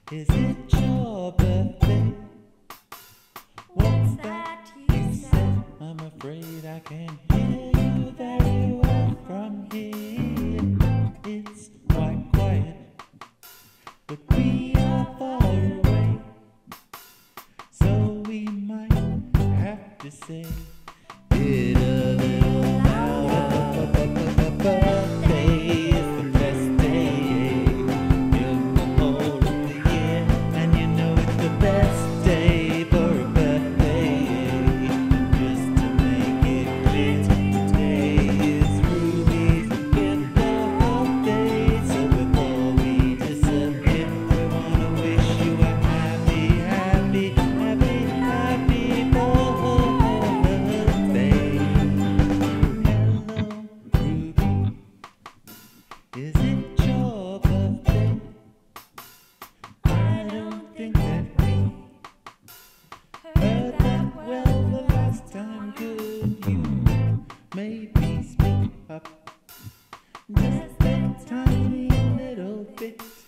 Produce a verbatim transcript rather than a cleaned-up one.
Is it your birthday? What's that you said? I'm afraid I can't hear you very well from here. It's quite quiet, but we are far away, so we might have to say it a little louder. Birthday is the best day in the whole of the year, and you know it's the best day for a birthday. Just to make it clear, today is Ruby's birthday, so before we disappear, we wanna wish you a happy, happy, happy, happy birthday. Is it your birthday? I don't think that we heard that well the last time. Could you maybe speak up just a tiny little bit?